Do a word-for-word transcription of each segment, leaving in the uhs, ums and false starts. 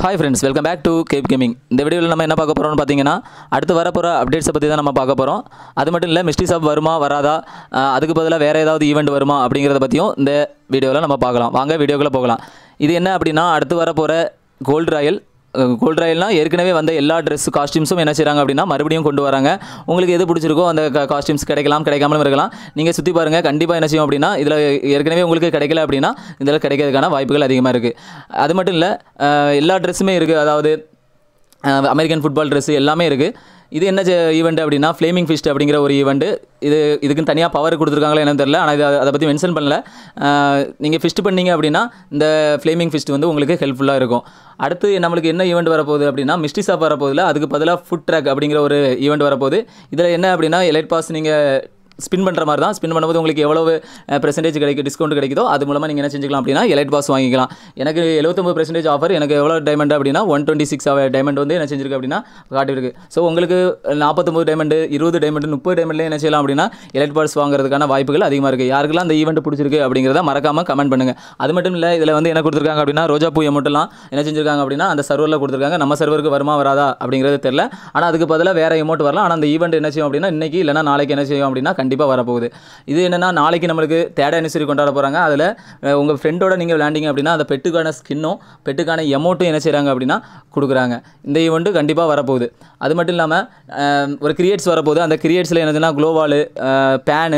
High friends welcome back to Cape Gaming இந்த வீடியோவில் நம்ம என்ன பார்க்க போகிறோம்னு பார்த்தீங்கன்னா அடுத்து வர போகிற அப்டேட்ஸை பற்றி தான் நம்ம பார்க்க போகிறோம். அது மட்டும் இல்லை மிஸ்ட்ரி ஷாப் வருமா வராதா, அதுக்கு பதிலாக வேறு ஏதாவது ஈவெண்ட் வருமா அப்படிங்கிறத பற்றியும் இந்த வீடியோவில் நம்ம பார்க்கலாம். வாங்க வீடியோக்குள்ளே போகலாம். இது என்ன அப்படின்னா அடுத்து வர போகிற கோல்டு ராயல் கோல்டு ராயல்னால் ஏற்கனவே வந்த எல்லா ட்ரெஸ் காஸ்டியூம்ஸும் என்ன செய்கிறாங்க அப்படின்னா மறுபடியும் கொண்டு வராங்க. உங்களுக்கு எது பிடிச்சிருக்கோ அந்த காஸ்டியூம்ஸ் கிடைக்கலாம் கிடைக்காமலும் இருக்கலாம். நீங்கள் சுற்றி பாருங்கள், கண்டிப்பாக என்ன செய்யும் அப்படின்னா இதில் ஏற்கனவே உங்களுக்கு கிடைக்கல அப்படின்னா இதில் கிடைக்கிறதுக்கான வாய்ப்புகள் அதிகமாக இருக்குது. அது மட்டும் இல்லை எல்லா ட்ரெஸ்ஸுமே இருக்குது, அதாவது அமெரிக்கன் ஃபுட்பால் ட்ரெஸ்ஸு எல்லாமே இருக்குது. இது என்ன ஈவெண்ட் அப்படின்னா ஃப்ளேமிங் ஃபிஸ்ட் அப்படிங்கிற ஒரு ஈவெண்ட். இது இதுக்குன்னு தனியாக பவர் கொடுத்துருக்காங்களா என்னன்னு தெரியல, ஆனால் இது அதை பற்றி மென்ஷன் பண்ணல. நீங்கள் ஃபிஸ்ட் பண்ணீங்க அப்படின்னா இந்த ஃப்ளேமிங் ஃபிஸ்ட் வந்து உங்களுக்கு ஹெல்ப்ஃபுல்லாக இருக்கும். அடுத்து நம்மளுக்கு என்ன ஈவெண்ட் வரப்போகுது அப்படின்னா மிஸ்ட்ரி ஷாப் வரப்போதில்ல, அதுக்கு பதிலாக ஃபுட் ட்ராக் அப்படிங்கிற ஒரு ஈவெண்ட் வரப்போகுது. இதில் என்ன அப்படின்னா எலைட் பாஸ் நீங்கள் ஸ்பின் பண்ணுற மாதிரி தான். ஸ்பின் பண்ணும்போது உங்களுக்கு எவ்வளவு பெர்சன்டேஜ் கிடைக்கும், டிஸ்கவுண்ட் கிடைக்குதோ அது மூலமாக நீங்கள் என்ன செஞ்சுக்கலாம் அப்படின்னா எலைட் பாஸ் வாங்கிக்கலாம். எனக்கு எழுபத்தொம்பது பெர்சன்டேஜ் ஆஃபர், எனக்கு எவ்வளோ டைமண்ட் அப்படின்னா ஒன் டுவெண்ட்டி சிக்ஸ் டைமண்ட் வந்து என்ன செஞ்சிருக்கு அப்படின்னா காட்டியிருக்கு. ஸோ உங்களுக்கு நாற்பத்தொம்பது டைமண்ட், இருபது டைமண்ட், முப்பது டைமண்ட்லேயே என்ன செய்யலாம் அப்படின்னா எலைட் பாஸ் வாங்குறதுக்கான வாய்ப்புகள் அதிகமாக இருக்குது. யாருக்கெல்லாம் அந்த ஈவெண்ட் பிடிச்சிருக்கு அப்படிங்கிறத மறக்காமல் கமெண்ட் பண்ணுங்கள். அது மட்டும் இல்லை இதில் வந்து என்ன கொடுத்துருக்காங்க அப்படின்னா ரோஜா பூ எமௌண்ட்லாம் என்ன செஞ்சிருக்காங்க அப்படின்னா அந்த சர்வரில் கொடுத்துருக்காங்க. நம்ம சர்வருக்கு வருமா வராதா அப்படிங்கிறது தெரியல, ஆனால் அதுக்கு பதிலாக வேறு எமௌண்ட் வரலாம். ஆனால் அந்த ஈவெண்ட் என்ன செய்யும் அப்படின்னா இன்றைக்கி இல்லைனா நாளைக்கு என்ன செய்யும் அப்படின்னா கண்டிப்பாக வரப்போகுது. இது என்னென்னா நாளைக்கு நம்மளுக்கு தேர்ட் அனிவர்சரி கொண்டாட போகிறாங்க. அதில் உங்கள் ஃப்ரெண்டோட நீங்கள் விளையாண்டிங்க அப்படின்னா அந்த பெட்டுக்கான ஸ்கின்னும் பெட்டுக்கான எமௌண்ட்டும் என்ன செய்கிறாங்க அப்படின்னா கொடுக்குறாங்க. இந்த ஈவெண்ட்டு கண்டிப்பாக வரப்போகுது. அது மட்டும் இல்லாமல் ஒரு கிரியேட்ஸ் வரப்போகுது. அந்த கிரியேட்ஸில் என்னதுன்னா gloo wall, pan,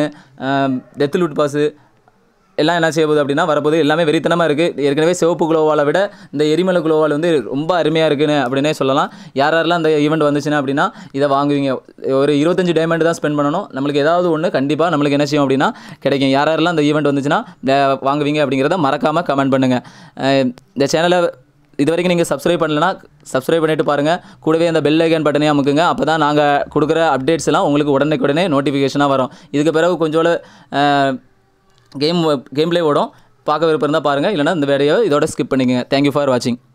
death loot pass எல்லாம் என்ன செய்ய போகுது அப்படின்னா வரப்போது. எல்லாமே வெறித்தனமாக இருக்குது. ஏற்கனவே சிவப்பு குளோவாலை விட இந்த எரிமலை குளோவால் வந்து ரொம்ப அருமையாக இருக்குன்னு அப்படின்னே சொல்லலாம். யார் யாரெல்லாம் அந்த ஈவெண்ட் வந்துச்சுன்னா அப்படின்னா இதை வாங்குவீங்க. ஒரு இருபத்தஞ்சு டைமண்ட் தான் ஸ்பெண்ட் பண்ணணும். நம்மளுக்கு ஏதாவது ஒன்று கண்டிப்பாக நம்மளுக்கு என்ன செய்யும் அப்படின்னா கிடைக்கும். யார் யாரெல்லாம் அந்த ஈவெண்ட் வந்துச்சுன்னா வாங்குவீங்க அப்படிங்கிறத மறக்காமல் கமெண்ட் பண்ணுங்கள். இந்த சேனலை இது வரைக்கும் நீங்கள் சப்ஸ்கிரைப் பண்ணலைன்னா சப்ஸ்கிரைப் பண்ணிவிட்டு பாருங்கள். கூடவே அந்த பெல் ஐக்கான் பட்டனே அமுக்குங்க. அப்போ தான் நாங்கள் கொடுக்குற அப்டேட்ஸ் எல்லாம் உங்களுக்கு உடனே உடனே நோட்டிஃபிகேஷனாக வரும். இதுக்கு பிறகு கொஞ்சோட கேம் கேம் பிளே ஓடும். பார்க்க விருப்பம் இருந்தால் பாருங்கள், இல்லைனா இந்த வீடியோ இதோட ஸ்கிப் பண்ணிக்கங்க. தேங்க்யூ ஃபார் வாட்சிங்.